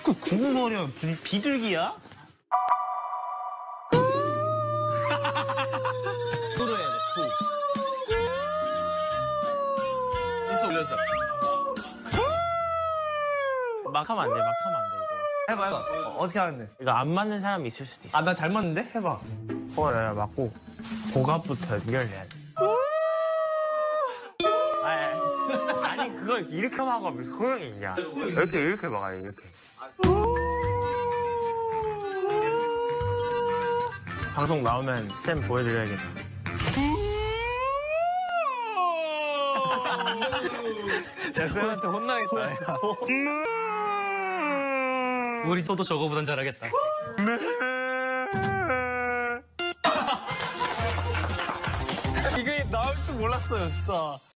자꾸 구구거려. 비둘기야? 푸로 해야 돼, 푸. 입술 올렸어. 막 하면 안 돼, 막 하면 안 돼, 이거. 해봐. 어떻게 하는데? 이거 안 맞는 사람이 있을 수도 있어. 아, 나 잘 맞는데? 해봐. 코를 맞고, 고갑부터 연결해야 돼. 아니, 그걸 이렇게 막으면 소용이 있냐. 이렇게 막아요, 이렇게. 방송 나오면 쌤 보여드려야겠다. 야, 쌤한테 혼나겠다. 우리 소도 저거보단 잘하겠다. 이게 나올 줄 몰랐어요, 진짜.